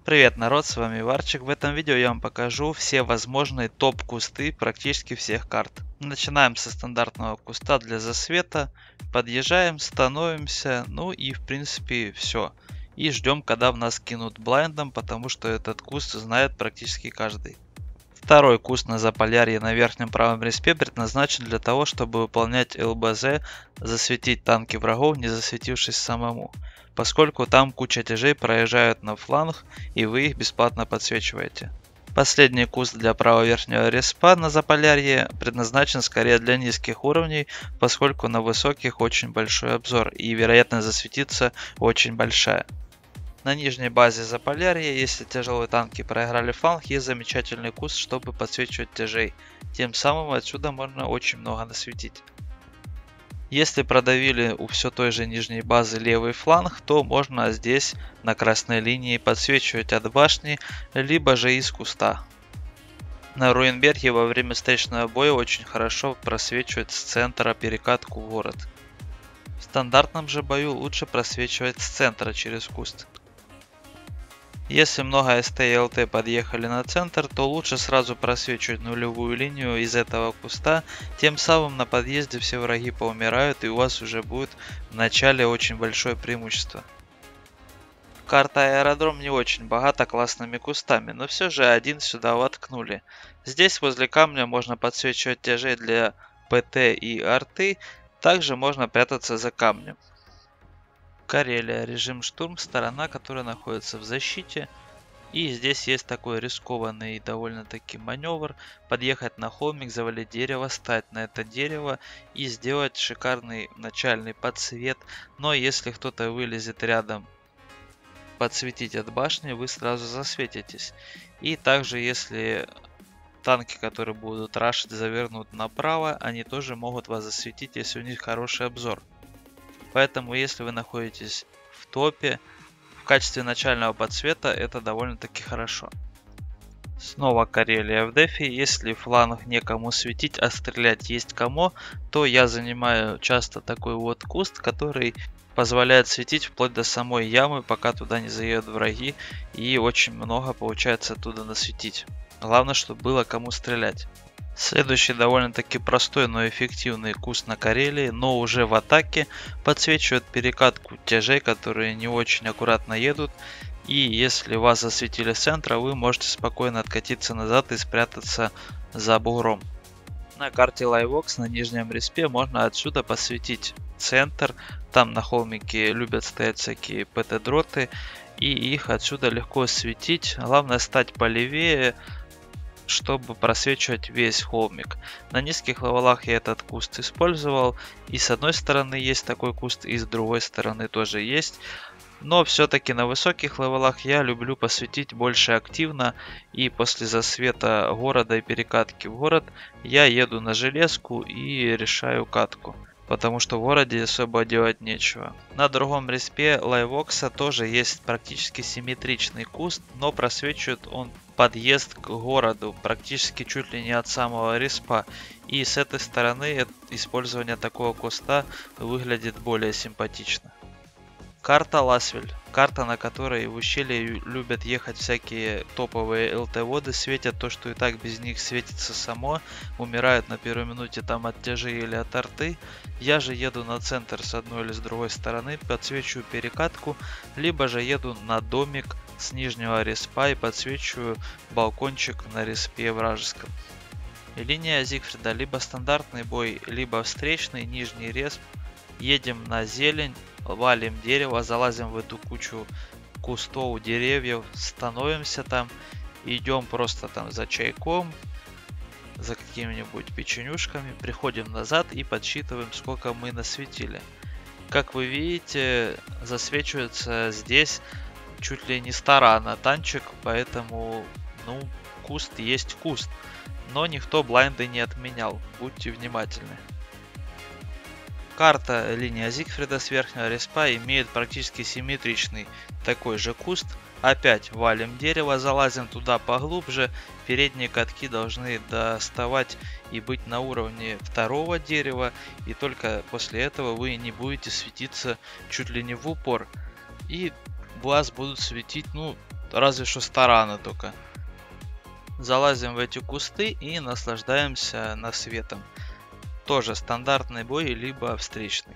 Привет, народ, с вами Варчик. В этом видео я вам покажу все возможные топ-кусты практически всех карт. Начинаем со стандартного куста для засвета, подъезжаем, становимся, ну и в принципе все. И ждем, когда в нас кинут блайндом, потому что этот куст знает практически каждый. Второй куст на Заполярье на верхнем правом респе предназначен для того, чтобы выполнять ЛБЗ, засветить танки врагов, не засветившись самому, поскольку там куча тяжей проезжают на фланг и вы их бесплатно подсвечиваете. Последний куст для правого верхнего респа на Заполярье предназначен скорее для низких уровней, поскольку на высоких очень большой обзор и вероятность засветиться очень большая. На нижней базе Заполярья, если тяжелые танки проиграли фланг, есть замечательный куст, чтобы подсвечивать тяжей. Тем самым отсюда можно очень много насветить. Если продавили у все той же нижней базы левый фланг, то можно здесь на красной линии подсвечивать от башни, либо же из куста. На Руинберге во время встречного боя очень хорошо просвечивать с центра перекатку в город. В стандартном же бою лучше просвечивать с центра через куст. Если много СТ и ЛТ подъехали на центр, то лучше сразу просвечивать нулевую линию из этого куста, тем самым на подъезде все враги поумирают и у вас уже будет в начале очень большое преимущество. Карта Аэродром не очень богата классными кустами, но все же один сюда воткнули. Здесь возле камня можно подсвечивать тяжей для ПТ и арты, также можно прятаться за камнем. Карелия, режим штурм, сторона, которая находится в защите. И здесь есть такой рискованный довольно-таки маневр. Подъехать на холмик, завалить дерево, стать на это дерево и сделать шикарный начальный подсвет. Но если кто-то вылезет рядом подсветить от башни, вы сразу засветитесь. И также если танки, которые будут рашить, завернут направо, они тоже могут вас засветить, если у них хороший обзор. Поэтому, если вы находитесь в топе, в качестве начального подсвета это довольно-таки хорошо. Снова Карелия в дефе. Если фланг некому светить, а стрелять есть кому, то я занимаю часто такой вот куст, который позволяет светить вплоть до самой ямы, пока туда не заедут враги, и очень много получается оттуда насветить. Главное, чтобы было кому стрелять. Следующий довольно-таки простой, но эффективный куст на Карелии, но уже в атаке, подсвечивает перекатку тяжей, которые не очень аккуратно едут. И если вас засветили с центра, вы можете спокойно откатиться назад и спрятаться за бугром. На карте LiveVox на нижнем респе можно отсюда посветить центр. Там на холмике любят стоять всякие ПТ-дроты, и их отсюда легко светить. Главное стать полевее, чтобы просвечивать весь холмик. На низких левелах я этот куст использовал, и с одной стороны есть такой куст, и с другой стороны тоже есть. Но все-таки на высоких левелах я люблю посветить больше активно, и после засвета города и перекатки в город я еду на железку и решаю катку, потому что в городе особо делать нечего. На другом респе LiveVox тоже есть практически симметричный куст, но просвечивает он подъезд к городу практически чуть ли не от самого респа, и с этой стороны использование такого куста выглядит более симпатично. Карта Ласвель. Карта, на которой в ущелье любят ехать всякие топовые ЛТ-воды, светят то, что и так без них светится само, умирают на первой минуте там от тяжи или от арты. Я же еду на центр с одной или с другой стороны, подсвечиваю перекатку, либо же еду на домик с нижнего респа и подсвечиваю балкончик на респе вражеском. И линия Зигфрида, либо стандартный бой, либо встречный, нижний респ. Едем на зелень, валим дерево, залазим в эту кучу кустов, деревьев, становимся там, идем просто там за чайком, за какими-нибудь печенюшками, приходим назад и подсчитываем, сколько мы насветили. Как вы видите, засвечивается здесь чуть ли не старана танчик, поэтому, ну, куст есть куст, но никто блайнды не отменял, будьте внимательны. Карта линия Зигфрида с верхнего респа имеет практически симметричный такой же куст. Опять валим дерево, залазим туда поглубже. Передние катки должны доставать и быть на уровне второго дерева. И только после этого вы не будете светиться чуть ли не в упор. И вас будут светить, ну, разве что с тарана только. Залазим в эти кусты и наслаждаемся насветом. Тоже стандартный бой, либо встречный.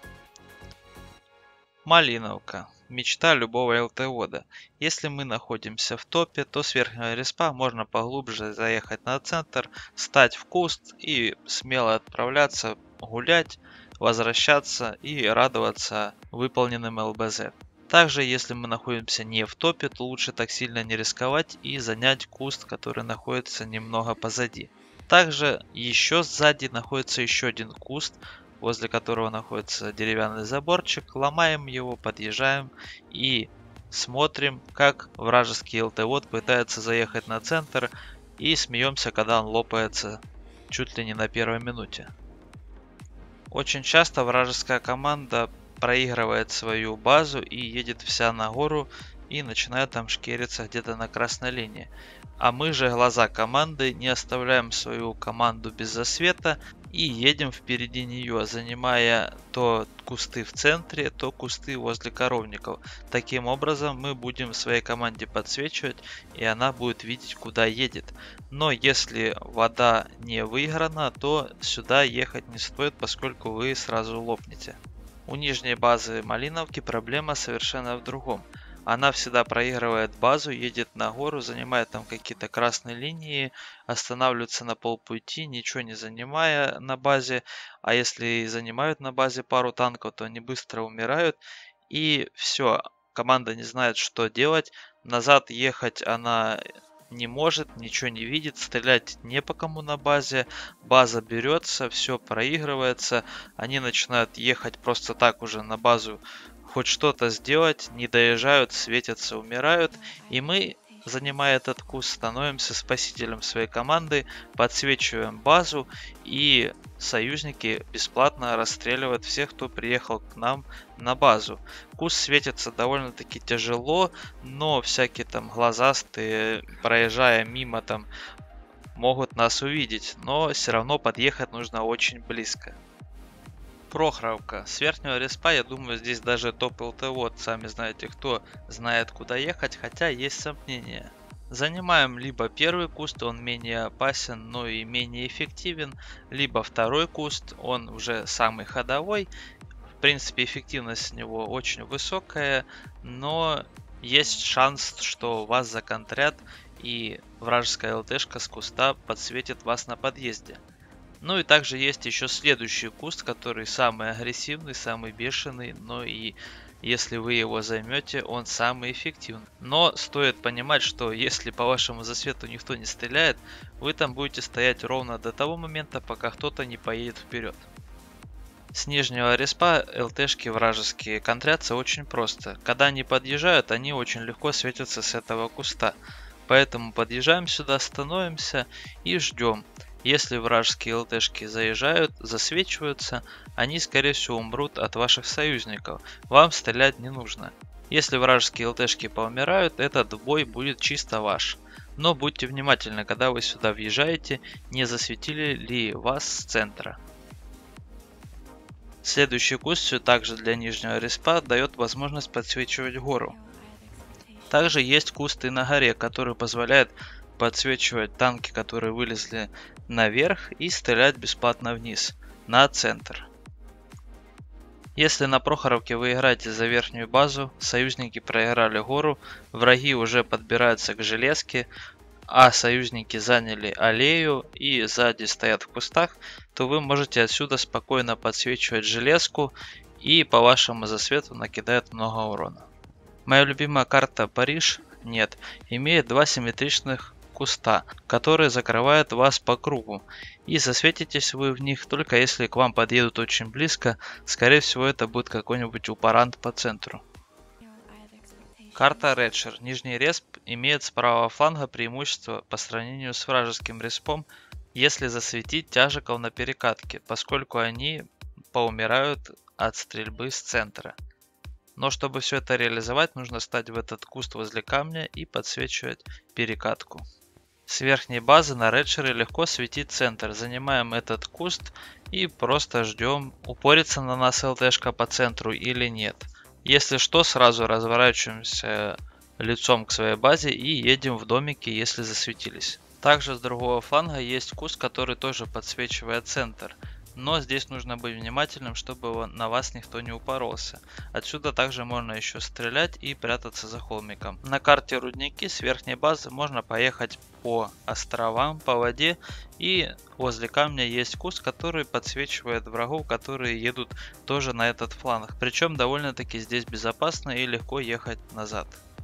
Малиновка. Мечта любого ЛТОда. Если мы находимся в топе, то с верхнего респа можно поглубже заехать на центр, стать в куст и смело отправляться гулять, возвращаться и радоваться выполненным ЛБЗ. Также, если мы находимся не в топе, то лучше так сильно не рисковать и занять куст, который находится немного позади. Также еще сзади находится еще один куст, возле которого находится деревянный заборчик. Ломаем его, подъезжаем и смотрим, как вражеский ЛТО пытается заехать на центр, и смеемся, когда он лопается чуть ли не на первой минуте. Очень часто вражеская команда проигрывает свою базу и едет вся на гору и начинает там шкериться где-то на красной линии. А мы же, глаза команды, не оставляем свою команду без засвета и едем впереди нее, занимая то кусты в центре, то кусты возле коровников. Таким образом мы будем своей команде подсвечивать, и она будет видеть, куда едет. Но если вода не выиграна, то сюда ехать не стоит, поскольку вы сразу лопнете. У нижней базы Малиновки проблема совершенно в другом. Она всегда проигрывает базу, едет на гору, занимает там какие-то красные линии, останавливается на полпути, ничего не занимая на базе. А если и занимают на базе пару танков, то они быстро умирают. И все, команда не знает, что делать. Назад ехать она не может, ничего не видит, стрелять не по кому на базе. База берется, все проигрывается. Они начинают ехать просто так уже на базу, хоть что-то сделать, не доезжают, светятся, умирают. И мы, занимая этот куст, становимся спасителем своей команды, подсвечиваем базу, и союзники бесплатно расстреливают всех, кто приехал к нам на базу. Куст светится довольно-таки тяжело, но всякие там глазастые, проезжая мимо, там могут нас увидеть, но все равно подъехать нужно очень близко. Прохоровка. С верхнего респа, я думаю, здесь даже топ ЛТО, сами знаете кто, знает куда ехать, хотя есть сомнения. Занимаем либо первый куст, он менее опасен, но и менее эффективен, либо второй куст, он уже самый ходовой. В принципе, эффективность с него очень высокая, но есть шанс, что вас законтрят и вражеская ЛТшка с куста подсветит вас на подъезде. Ну и также есть еще следующий куст, который самый агрессивный, самый бешеный, но и если вы его займете, он самый эффективный. Но стоит понимать, что если по вашему засвету никто не стреляет, вы там будете стоять ровно до того момента, пока кто-то не поедет вперед. С нижнего респа ЛТшки вражеские контрятся очень просто. Когда они подъезжают, они очень легко светятся с этого куста. Поэтому подъезжаем сюда, становимся и ждем. Если вражеские ЛТшки заезжают, засвечиваются, они скорее всего умрут от ваших союзников. Вам стрелять не нужно. Если вражеские ЛТшки поумирают, этот бой будет чисто ваш. Но будьте внимательны, когда вы сюда въезжаете, не засветили ли вас с центра. Следующий куст все также для нижнего респа дает возможность подсвечивать гору. Также есть куст и на горе, который позволяет подсвечивать танки, которые вылезли наверх, и стрелять бесплатно вниз, на центр. Если на Прохоровке вы играете за верхнюю базу, союзники проиграли гору, враги уже подбираются к железке, а союзники заняли аллею и сзади стоят в кустах, то вы можете отсюда спокойно подсвечивать железку, и по вашему засвету накидает много урона. Моя любимая карта Париж, нет, имеет два симметричных куста, которые закрывают вас по кругу, и засветитесь вы в них только если к вам подъедут очень близко. Скорее всего, это будет какой-нибудь упорант по центру. Карта Редшер. Нижний респ имеет с правого фланга преимущество по сравнению с вражеским респом, если засветить тяжиков на перекатке, поскольку они поумирают от стрельбы с центра. Но чтобы все это реализовать, нужно стать в этот куст возле камня и подсвечивать перекатку. С верхней базы на Редшере легко светить центр. Занимаем этот куст и просто ждем, упорится на нас ЛТшка по центру или нет. Если что, сразу разворачиваемся лицом к своей базе и едем в домики, если засветились. Также с другого фланга есть куст, который тоже подсвечивает центр. Но здесь нужно быть внимательным, чтобы на вас никто не упоролся. Отсюда также можно еще стрелять и прятаться за холмиком. На карте рудники с верхней базы можно поехать по островам, по воде. И возле камня есть куст, который подсвечивает врагов, которые едут тоже на этот фланг. Причем довольно-таки здесь безопасно и легко ехать назад.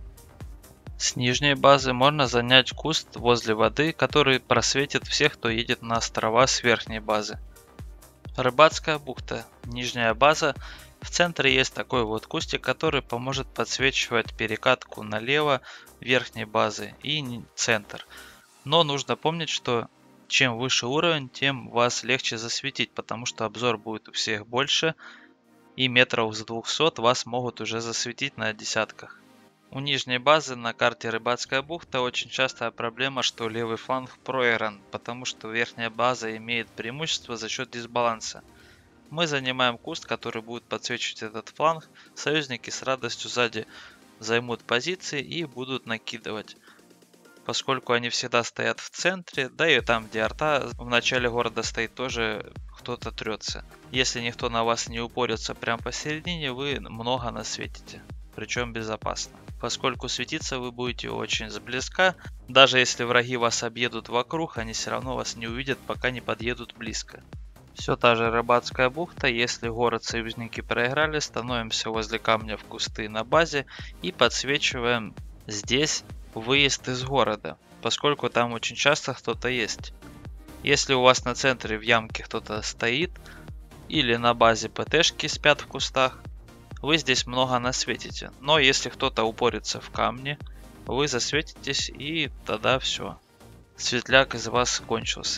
С нижней базы можно занять куст возле воды, который просветит всех, кто едет на острова с верхней базы. Рыбацкая бухта, нижняя база. В центре есть такой вот кустик, который поможет подсвечивать перекатку налево верхней базы и центр. Но нужно помнить, что чем выше уровень, тем вас легче засветить, потому что обзор будет у всех больше и метров с 200 вас могут уже засветить на десятках. У нижней базы на карте Рыбацкая бухта очень частая проблема, что левый фланг проигран, потому что верхняя база имеет преимущество за счет дисбаланса. Мы занимаем куст, который будет подсвечивать этот фланг, союзники с радостью сзади займут позиции и будут накидывать. Поскольку они всегда стоят в центре, да и там, где арта в начале города стоит, тоже кто-то трется. Если никто на вас не упорится прямо посередине, вы много насветите, причем безопасно. Поскольку светиться вы будете очень сблизка, даже если враги вас объедут вокруг, они все равно вас не увидят, пока не подъедут близко. Все та же Рыбацкая бухта, если город союзники проиграли, становимся возле камня в кусты на базе и подсвечиваем здесь выезд из города, поскольку там очень часто кто-то есть. Если у вас на центре в ямке кто-то стоит или на базе ПТшки спят в кустах, вы здесь много насветите, но если кто-то упорится в камне, вы засветитесь и тогда все. Светляк из вас кончился.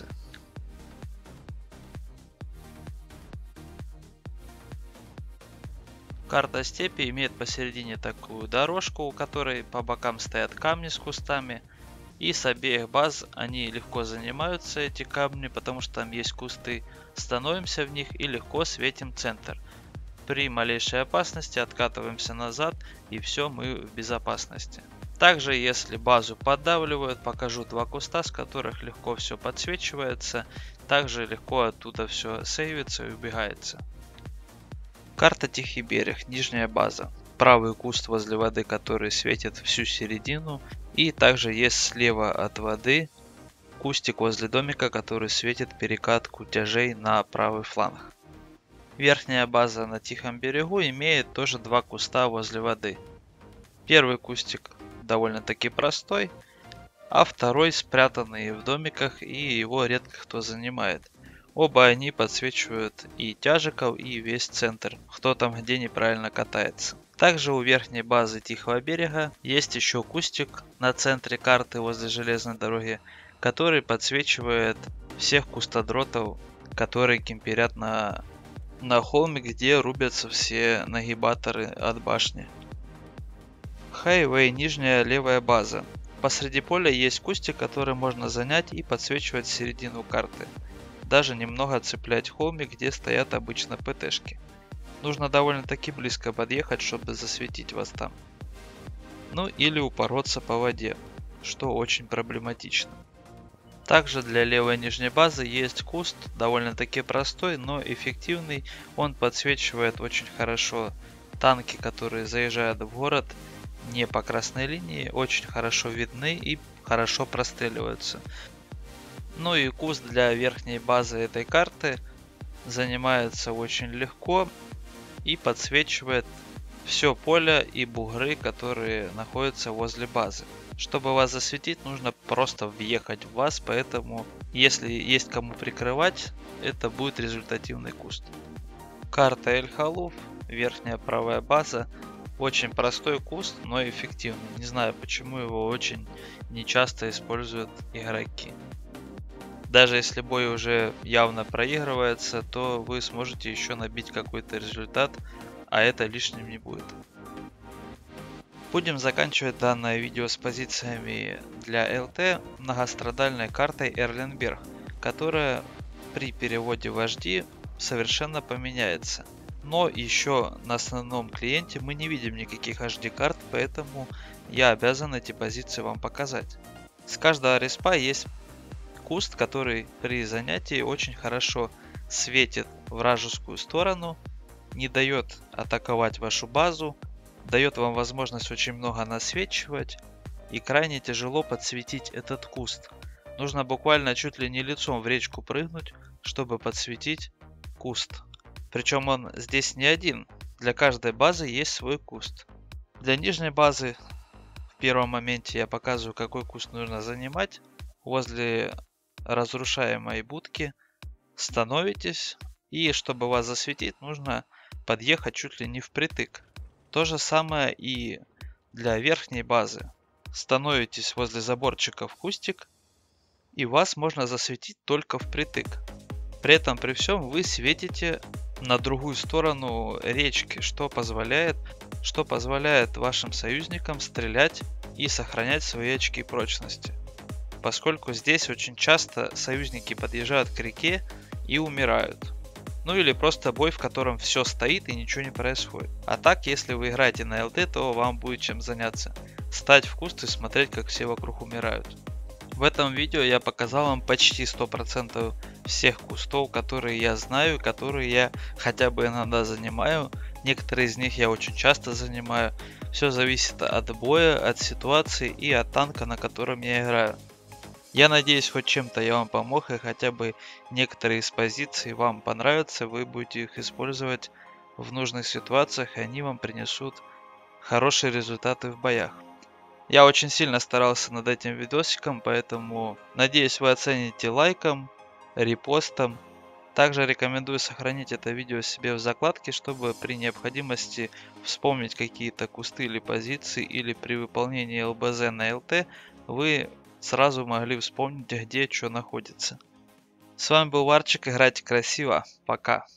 Карта степи имеет посередине такую дорожку, у которой по бокам стоят камни с кустами. И с обеих баз они легко занимаются, эти камни, потому что там есть кусты. Становимся в них и легко светим центр. При малейшей опасности откатываемся назад и все, мы в безопасности. Также если базу поддавливают, покажу два куста, с которых легко все подсвечивается. Также легко оттуда все сейвится и убегается. Карта Тихий берег, нижняя база. Правый куст возле воды, который светит всю середину. И также есть слева от воды кустик возле домика, который светит перекатку тяжей на правый фланг. Верхняя база на Тихом берегу имеет тоже два куста возле воды. Первый кустик довольно-таки простой, а второй спрятанный в домиках и его редко кто занимает. Оба они подсвечивают и тяжиков, и весь центр, кто там где неправильно катается. Также у верхней базы Тихого берега есть еще кустик на центре карты возле железной дороги, который подсвечивает всех кустодротов, которые кемперят на холме, где рубятся все нагибаторы от башни. Хайвей, нижняя левая база. Посреди поля есть кустик, который можно занять и подсвечивать середину карты. Даже немного цеплять холмик, где стоят обычно ПТшки. Нужно довольно-таки близко подъехать, чтобы засветить вас там. Ну или упороться по воде, что очень проблематично. Также для левой нижней базы есть куст, довольно-таки простой, но эффективный. Он подсвечивает очень хорошо танки, которые заезжают в город не по красной линии, очень хорошо видны и хорошо простреливаются. Ну и куст для верхней базы этой карты занимается очень легко и подсвечивает все поле и бугры, которые находятся возле базы. Чтобы вас засветить, нужно просто въехать в вас, поэтому если есть кому прикрывать, это будет результативный куст. Карта Эль-Халуф, верхняя правая база. Очень простой куст, но эффективный. Не знаю, почему его очень нечасто используют игроки. Даже если бой уже явно проигрывается, то вы сможете еще набить какой-то результат, а это лишним не будет. Будем заканчивать данное видео с позициями для ЛТ многострадальной картой Эрленберг, которая при переводе в HD совершенно поменяется. Но еще на основном клиенте мы не видим никаких HD карт, поэтому я обязан эти позиции вам показать. С каждого респа есть куст, который при занятии очень хорошо светит вражескую сторону, не дает атаковать вашу базу, дает вам возможность очень много насвечивать и крайне тяжело подсветить этот куст. Нужно буквально чуть ли не лицом в речку прыгнуть, чтобы подсветить куст. Причем он здесь не один, для каждой базы есть свой куст. Для нижней базы в первом моменте я показываю, какой куст нужно занимать. Возле разрушаемой будки становитесь, и чтобы вас засветить, нужно подъехать чуть ли не впритык. То же самое и для верхней базы. Становитесь возле заборчика в кустик, и вас можно засветить только впритык. При этом при всем вы светите на другую сторону речки, что позволяет вашим союзникам стрелять и сохранять свои очки прочности. Поскольку здесь очень часто союзники подъезжают к реке и умирают. Ну или просто бой, в котором все стоит и ничего не происходит. А так, если вы играете на ЛТ, то вам будет чем заняться. Стать в куст и смотреть, как все вокруг умирают. В этом видео я показал вам почти 100% всех кустов, которые я знаю, которые я хотя бы иногда занимаю. Некоторые из них я очень часто занимаю. Все зависит от боя, от ситуации и от танка, на котором я играю. Я надеюсь, хоть чем-то я вам помог, и хотя бы некоторые из позиций вам понравятся, вы будете их использовать в нужных ситуациях, и они вам принесут хорошие результаты в боях. Я очень сильно старался над этим видосиком, поэтому надеюсь, вы оцените лайком, репостом. Также рекомендую сохранить это видео себе в закладке, чтобы при необходимости вспомнить какие-то кусты или позиции, или при выполнении ЛБЗ на ЛТ вы сразу могли вспомнить, где что находится. С вами был Варчик, играйте красиво, пока.